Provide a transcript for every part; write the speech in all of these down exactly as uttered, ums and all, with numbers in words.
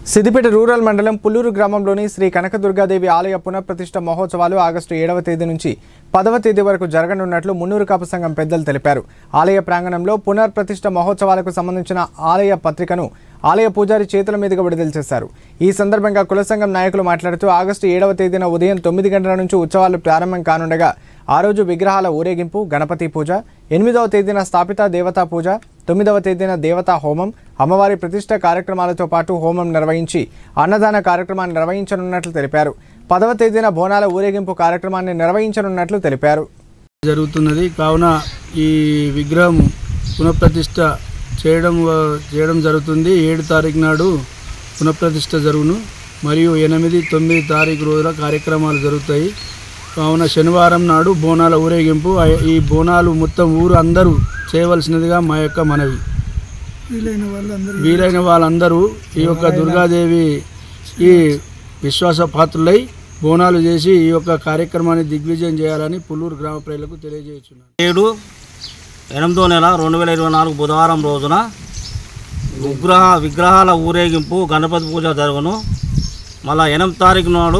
Siddipet rural మండలం పుల్లూరు గ్రామంలోని శ్రీ కనకదుర్గాదేవి ఆలయ పునఃప్రతిష్ఠ మహోత్సవాలు ఆగస్టు ఏడవ తేదీ నుంచి పదవ తేదీ వరకు జరగనున్నట్లు మున్నూరు కాపు సంఘం పెద్దలు తెలిపారు. ఆలయ ప్రాంగణంలో పునఃప్రతిష్ఠ మహోత్సవాలకు సంబంధించిన ఆలయ పత్రికను ఆలయ పూజారి చేతుల మీదుగా విడుదల చేశారు. ఈ సందర్భంగా కుల సంఘం నాయకులు మాట్లాడుతూ ఆగస్టు ఏడవ తేదీన ఉదయం తొమ్మిది గంటల నుంచి ఉత్సవాలు ప్రారంభం కానుండగా ఆ రోజు విగ్రహాల ఊరేగింపు, గణపతి పూజ, ఎనిమిదవ తేదీన స్థాపిత దేవతా పూజ, తొమ్మిదవ తేదీన దేవతా హోమం, అమ్మవారి ప్రతిష్ఠ కార్యక్రమాలతో పాటు హోమం నిర్వహించి అన్నదాన కార్యక్రమాన్ని నిర్వహించనున్నట్లు తెలిపారు. పదవ తేదీన బోనాల ఊరేగింపు కార్యక్రమాన్ని నిర్వహించనున్నట్లు తెలిపారు. జరుగుతున్నది కావున ఈ విగ్రహం పునఃప్రతిష్ఠ చేయడం చేయడం జరుగుతుంది. ఏడు తారీఖు నాడు పునఃప్రతిష్ఠ జరుగును. మరియు ఎనిమిది తొమ్మిది తారీఖు రోజుల కార్యక్రమాలు జరుగుతాయి. కావున శనివారం నాడు బోనాల ఊరేగింపు. ఈ బోనాలు మొత్తం ఊరు అందరూ చేయవలసినదిగా మా యొక్క మనవి. వీలైన వాళ్ళందరూ ఈ యొక్క దుర్గాదేవి ఈ విశ్వాస పాత్రులై బోనాలు చేసి ఈ యొక్క కార్యక్రమాన్ని దిగ్విజయం చేయాలని పుల్లూరు గ్రామ ప్రజలకు తెలియజేస్తున్నాను. ఏడు ఎనిమిదో నెల రెండు వేల ఇరవై నాలుగు బుధవారం రోజున విగ్రహ విగ్రహాల ఊరేగింపు, గణపతి పూజ జరుగును. మళ్ళా ఎనిమిది తారీఖు నాడు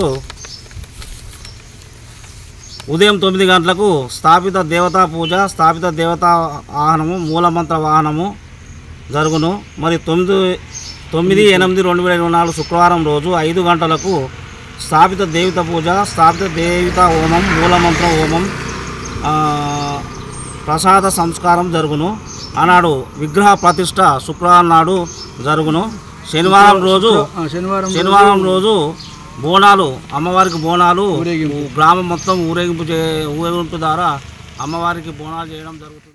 ఉదయం తొమ్మిది గంటలకు స్థాపిత దేవతా పూజ, స్థాపిత దేవతా వాహనము, మూలమంత్ర వాహనము జరుగును. మరి తొమ్మిది తొమ్మిది ఎనిమిది రెండు వేల ఇరవై నాలుగు శుక్రవారం రోజు ఐదు గంటలకు స్థాపిత దేవత పూజ, స్థాపిత దేవత హోమం, మూలమంత్ర హోమం, ప్రసాద సంస్కారం జరుగును. ఆనాడు విగ్రహ ప్రతిష్ఠ శుక్రవారం నాడు జరుగును. శనివారం రోజు శనివారం రోజు బోనాలు, అమ్మవారికి బోనాలు గ్రామం మొత్తం ఊరేగింపు చే ఊరేగింపు ద్వారా అమ్మవారికి బోనాలు చేయడం జరుగుతుంది.